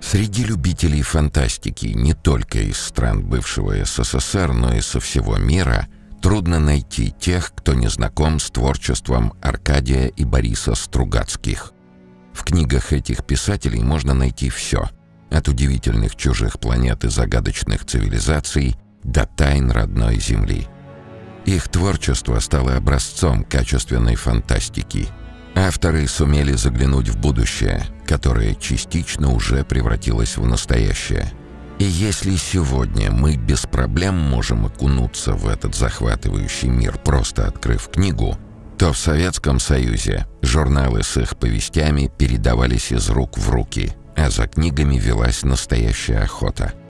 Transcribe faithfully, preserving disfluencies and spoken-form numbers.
Среди любителей фантастики не только из стран бывшего СССР, но и со всего мира трудно найти тех, кто не знаком с творчеством Аркадия и Бориса Стругацких. В книгах этих писателей можно найти все, от удивительных чужих планет и загадочных цивилизаций до тайн родной Земли. Их творчество стало образцом качественной фантастики. Авторы сумели заглянуть в будущее, которое частично уже превратилось в настоящее. И если сегодня мы без проблем можем окунуться в этот захватывающий мир, просто открыв книгу, то в Советском Союзе журналы с их повестями передавались из рук в руки, а за книгами велась настоящая охота.